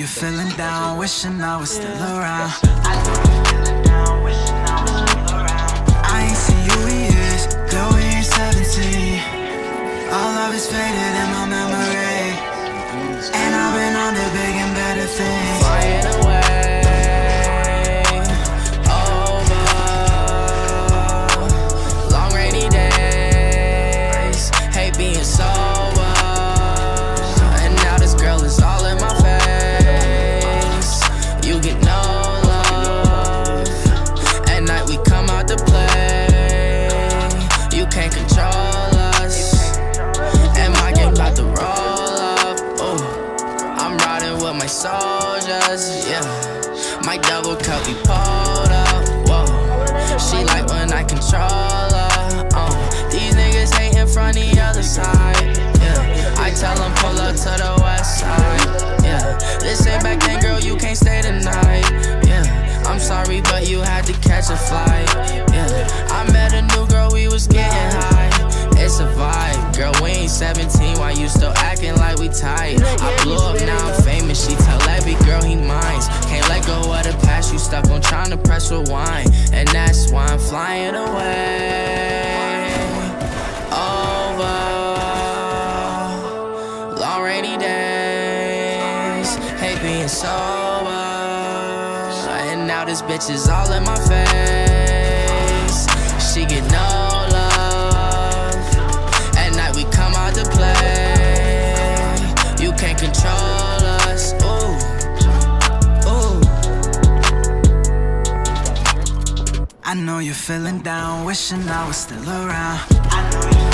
you're feeling down, wishing I was still around. I ain't seen you in years, girl, we ain't 17. All love is faded in my memory, and I've been on to big and better things. Flying away, over long rainy days, hate being sober, and now this girl is all in my face. You get no love, at night we come out to play. You can't control us, and my game about to roll up. Ooh, I'm riding with my soldiers, yeah. My double cup be pulled up, whoa. She like when I control her, These niggas hating from the other side, yeah. I tell them pull up to the west side, yeah. This ain't back then, girl, you can't stay tonight, yeah. I'm sorry, but you had to catch a flight, yeah. I met a new girl, we was getting high. It's a vibe, girl, we ain't 17, why you still acting like we tight? I blew up, now I'm famous, she tell every girl he minds. Can't let go of the past, you stuck on trying to press rewind, and that's why I'm flying away. Over long rainy days, hate being sober, and now this bitch is all in my face. She get no love, at night we come out to play. You can't control us, ooh, ooh. I know you're feeling down, wishing I was still around.